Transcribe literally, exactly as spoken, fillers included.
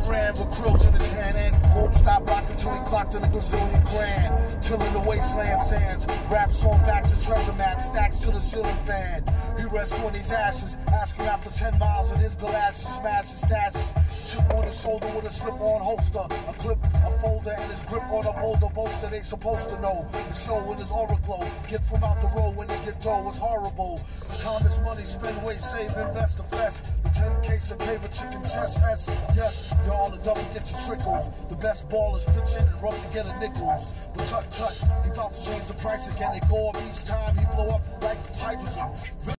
ran with krills in his hand and won't stop rocking till he clocked in a gazillion grand. Till in the wasteland sands, raps on backs of treasure maps, stacks to the ceiling fan. He rests on his ashes, asking after ten miles in his galoshes, smashes stashes. Chip on his shoulder with a slip-on holster, a clip, a folder, and his grip on a boulder bolster. They supposed to know the show with his aura glow. Get from out the road when they get dough is horrible. Time is money, spend, waste, save, invest, the fest. The ten case of paper chicken chest S. Yes, you're all the double get your trickles. The best ballers pitch in and rub to get a nickels. But tut tut, he about to change the price again. They go up each time he blow up like hydrogen.